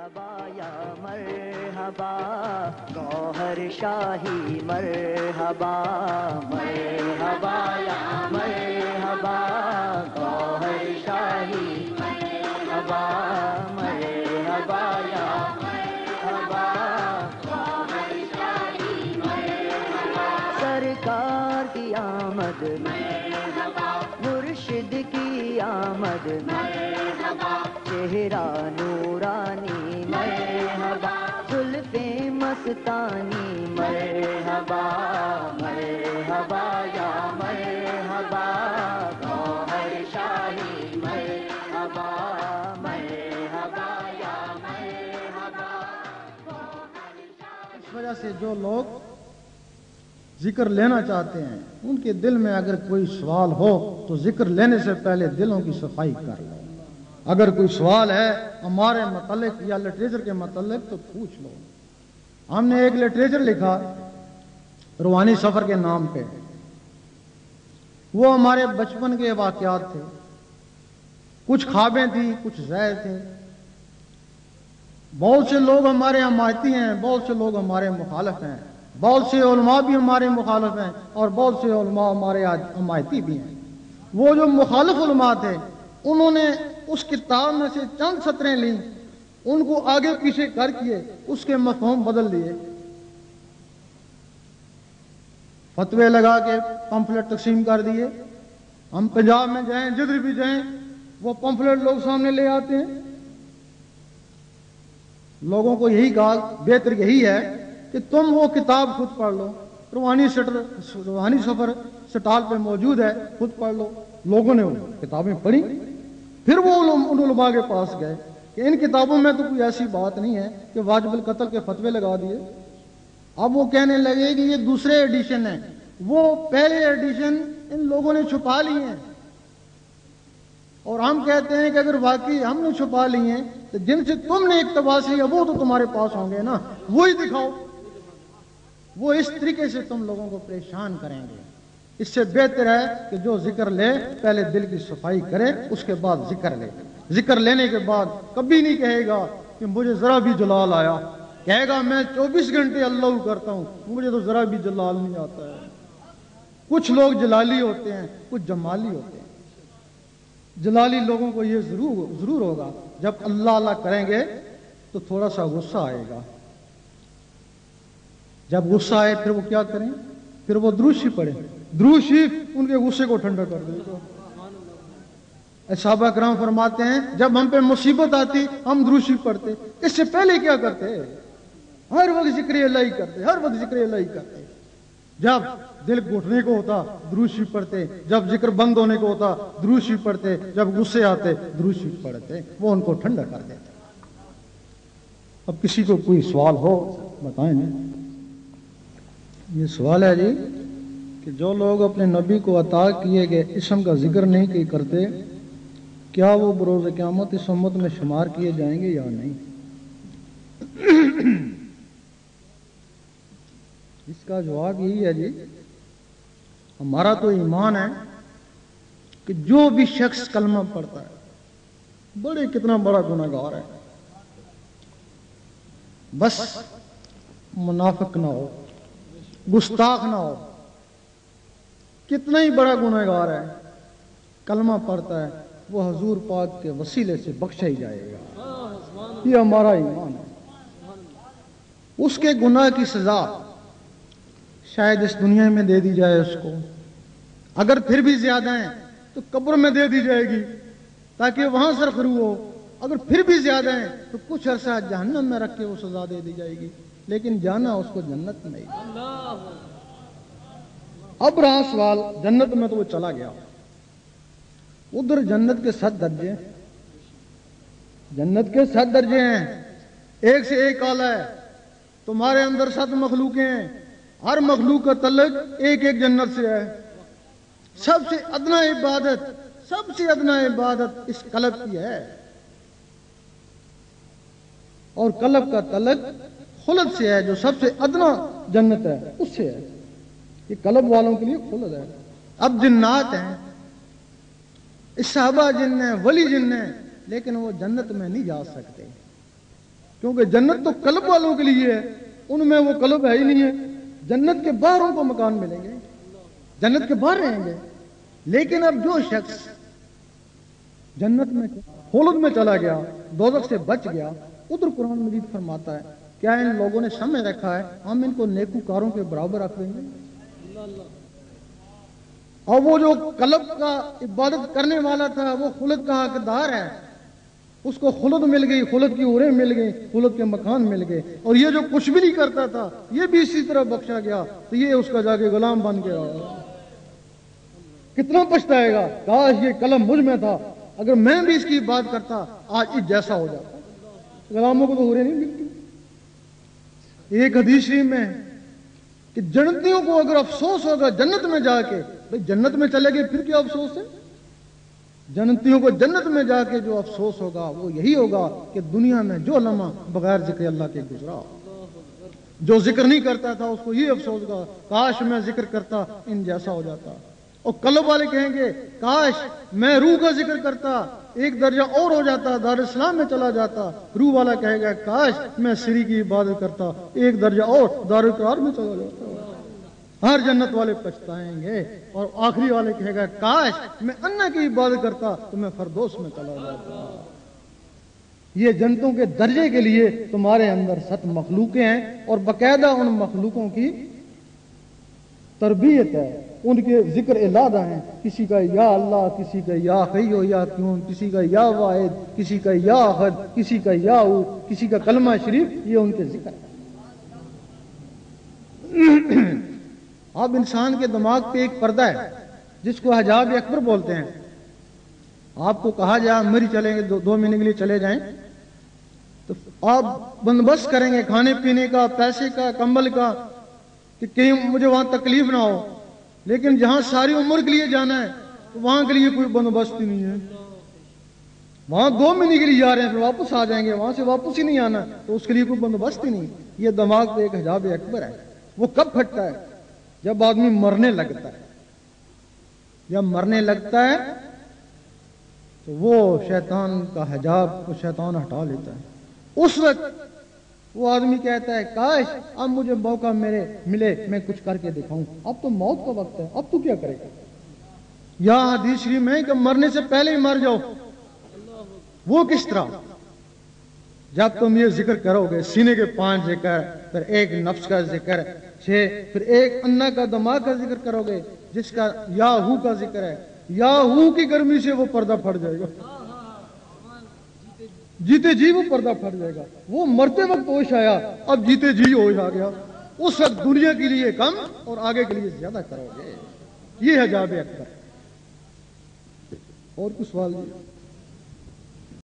مرحبا یا مرحبا گوہر شاہی مرحبا مرحبا یا مرحبا گوہر شاہی مرحبا مرحبا یا مرحبا گوہر شاہی مرحبا سرکار کی آمد مرحبا مرشد کی آمد مرحبا چہرہ نورانی مرحبا زلفیں مستانی مرحبا مرحبا یا مرحبا گوہر شاہی مرحبا مرحبا یا مرحبا گوہر شاہی۔ اس وجہ سے جو لوگ ذکر لینا چاہتے ہیں ان کے دل میں اگر کوئی سوال ہو تو ذکر لینے سے پہلے دلوں کی صفائی کر لو۔ اگر کوئی سوال ہے ہمارے متعلق یا لٹریچر کے متعلق تو پوچھ لو۔ ہم نے ایک لٹریچر لکھا روحانی سفر کے نام پہ، وہ ہمارے بچپن کے واقعات تھے، کچھ خوابیں تھیں، کچھ زہر تھے۔ بہت سے لوگ ہمارے حمایتی ہیں، بہت سے لوگ ہمارے مخالف ہیں، بہت سے علماء بھی ہمارے مخالف ہیں اور بہت سے علماء ہمارے حمایتی بھی ہیں۔ وہ جو مخالف علماء تھے انہوں نے اس کتاب میں سے چند سطریں لیں، ان کو آگے پیچھے کر کے اس کے مفہوم بدل دیے، فتوے لگا کے پمفلٹ تقسیم کر دیے۔ ہم پنجاب میں جائیں، جدھر بھی جائیں، وہ پمفلٹ لوگ سامنے لے آتے ہیں۔ لوگوں کو یہی کہا بہتر یہی ہے کہ تم وہ کتاب خود پڑھ لو، روحانی سفر سٹال پہ موجود ہے، خود پڑھ لو۔ لوگوں نے وہ کتابیں پڑھی، پھر وہ ان علماء کے پاس گئے کہ ان کتابوں میں تو کوئی ایسی بات نہیں ہے کہ واجب القتل کے فتوے لگا دیے۔ اب وہ کہنے لگے کہ یہ دوسرے ایڈیشن ہیں، وہ پہلے ایڈیشن ان لوگوں نے چھپا لی ہیں، اور ہم کہتے ہیں کہ اگر واقعی ہم نے چھپا لی ہیں تو جن سے تم نے اقتباس لیا وہ تو تمہارے پاس ہوں گے نا، وہی دکھاؤ۔ وہ اس طریقے سے تم لوگوں کو پریشان کریں گے۔ اس سے بہتر ہے کہ جو ذکر لے پہلے دل کی صفائی کرے، اس کے بعد ذکر لے۔ ذکر لینے کے بعد کبھی نہیں کہے گا کہ مجھے ذرا بھی جلال آیا، کہے گا میں 24 گھنٹے اللہ کرتا ہوں، مجھے تو ذرا بھی جلال نہیں آتا ہے۔ کچھ لوگ جلالی ہوتے ہیں، کچھ جمالی ہوتے ہیں۔ جلالی لوگوں کو یہ ضرور ہوگا جب اللہ اللہ کریں گے تو تھوڑا سا غصہ آئے گا۔ جب غصہ آئے پھر وہ کیا کریں؟ پھر وہ درود شریف پڑھیں، درود شریف ان کے غصے کو ٹھنڈا کر دے گا۔ صحابہ کرام فرماتے ہیں جب ہم پہ مصیبت آتی ہم درود شریف پڑھتے، اس سے پہلے کیا کرتے؟ ہر وقت ذکر الہی کرتے، ہر وقت ذکر الہی کرتے۔ جب دل گھٹنے کو ہوتا درود شریف پڑھتے، جب ذکر بند ہونے کو ہوتا درود شریف پڑھتے، جب غصے آتے درود شریف پڑھتے، وہ ان کو ٹھنڈا کر دیتے۔ اب کسی کو کوئی سوال ہو بتائیں نا۔ یہ سوال ہے جی کہ جو لوگ اپنے نبی کو عطا کیے گئے اسم کا ذکر نہیں کرتے، کیا وہ بروز قیامت اس امت میں شمار کیے جائیں گے یا نہیں؟ اس کا جواب یہی ہے جی، ہمارا تو ایمان ہے کہ جو بھی شخص کلمہ پڑھتا ہے بڑے کتنا بڑا گناہگار ہے، بس منافق نہ ہو، گستاخ نہ ہو، کتنا ہی بڑا گناہگار ہے، کلمہ پڑھتا ہے وہ حضور پاک کے وسیلے سے بخشا ہی جائے گا۔ یہ ہمارا ایمان ہے۔ اس کے گناہ کی سزا شاید اس دنیا میں دے دی جائے اس کو، اگر پھر بھی زیادہ ہیں تو قبر میں دے دی جائے گی تاکہ وہاں سرخرو ہو، اگر پھر بھی زیادہ ہیں تو کچھ عرصہ جہنم میں رکھ کے وہ سزا دے دی جائے گی، لیکن جانا اس کو جنت نہیں۔ اب رہا سوال جنت میں تو وہ چلا گیا، ادھر جنت کے 7 درجے، جنت کے 7 درجے ہیں، ایک سے ایک اعلیٰ ہے۔ تمہارے اندر 7 مخلوقیں ہیں، ہر مخلوق کا تعلق ایک ایک جنت سے ہے۔ سب سے ادنا عبادت اس قلب کی ہے، اور قلب کا تعلق خلد سے ہے، جو سب سے ادنا جنت ہے اس سے ہے۔ یہ قلب والوں کے لیے خلد ہے۔ اب جنات ہیں، صحابہ جن ہیں، ولی جن ہیں، لیکن وہ جنت میں نہیں جا سکتے۔ کیونکہ جنت تو قلب والوں کے لیے ہے، ان میں وہ قلب ہے ہی نہیں ہے. جنت کے باہر ان کو مکان ملیں گے، جنت کے باہر رہیں گے. لیکن اب جو شخص جنت میں خلد میں چلا گیا، دوزخ سے بچ گیا، ادھر قرآن مجید فرماتا ہے کیا ان لوگوں نے سمجھ رکھا ہے ہم ان کو نیکوکاروں کے برابر رکھ دیں گے؟ اور وہ جو قلب کا عبادت کرنے والا تھا وہ خلد کا حقدار ہے، اس کو خلد مل گئی، خلد کی عوریں مل گئی، خلد کے مکان مل گئے. اور یہ جو کچھ بھی نہیں کرتا تھا یہ بھی اسی طرح بخشا گیا، تو یہ اس کا جا کے غلام بن گیا. کتنا پچھتائے گا، کاش یہ قلم مجھ میں تھا، اگر میں بھی اس کی بات کرتا آج اس جیسا ہو جاتا. غلاموں کو تو عوریں نہیں ملتی. ایک حدیث شریف میں کہ جنتیوں کو اگر افسوس ہوگا جنت میں جا کے، بھئی جنت میں چلے گئے پھر کیا افسوس ہے؟ جنتیوں کو جنت میں جا کے جو افسوس ہوگا وہ یہی ہوگا کہ دنیا میں جو لمحہ بغیر ذکر اللہ کے گزرا، جو ذکر نہیں کرتا تھا اس کو یہ افسوس ہوگا کاش میں ذکر کرتا ان جیسا ہو جاتا. اور قلب والے کہیں گے کاش میں روح کا ذکر کرتا ایک درجہ اور ہو جاتا، دار اسلام میں چلا جاتا. روح والا کہے گا کاش میں سری کی عبادت کرتا ایک درجہ اور دار اقرار میں چلا جاتا. ہر جنت والے پچھتائیں گے. اور آخری والے کہے گا کاش میں اللہ کی عبادت کرتا تو میں فردوس میں چلا جاتا. یہ جنتوں کے درجے کے لیے تمہارے اندر 7 مخلوقیں ہیں اور باقاعدہ ان مخلوقوں کی تربیت ہے، ان کے ذکر الہدہ ہیں. کسی کا یا اللہ، کسی کا یا حی و یا قیوم، کسی کا یا واحد، کسی کا یا احد، کسی کا یا او، کسی کا کلمہ شریف، یہ ان کے ذکر ہے. اب انسان کے دماغ پہ ایک پردہ ہے جس کو حجاب اکبر بولتے ہیں. آپ کو کہا جائے مری چلیں گے 2 مہینے کے لیے چلے جائیں تو آپ بندوبست کریں گے کھانے پینے کا، پیسے کا، کمبل کا، کہ کہیں مجھے وہاں تکلیف نہ ہو. لیکن جہاں ساری عمر کے لیے جانا ہے تو وہاں کے لیے کوئی بندوبست ہی نہیں ہے. وہاں 2 مہینے کے لیے جا رہے ہیں پھر واپس آ جائیں گے، وہاں سے واپس ہی نہیں آنا، تو اس کے لیے کوئی بندوبست ہی نہیں. یہ دماغ پہ ایک حجاب اکبر ہے. وہ کب پھٹتا ہے؟ جب آدمی مرنے لگتا ہے. جب مرنے لگتا ہے تو وہ شیطان کا حجاب وہ شیطان ہٹا لیتا ہے. اس وقت وہ آدمی کہتا ہے کاش اب مجھے موقع ملے میں کچھ کر کے دکھاؤں. اب تو موت کا وقت ہے، اب تو کیا کرے گا؟ یا حدیث شریف میں کہ مرنے سے پہلے ہی مر جاؤ. وہ کس طرح؟ جب تم یہ ذکر کرو گے سینے کے 5 ذکر، پھر ایک نفس کا ذکر 6، پھر ایک انا کا دماغ کا ذکر کرو گے جس کا یا ہو کا ذکر ہے. یا ہو کی گرمی سے وہ پردہ پھٹ جائے گا، جیتے جی وہ پردہ پھٹ جائے گا. وہ مرتے وقت ہوش آیا، اب جیتے جی ہوش آ گیا. اس وقت دنیا کے لیے کم اور آگے کے لیے زیادہ کرو گے. یہ حجاب اکبر. اور کچھ سوال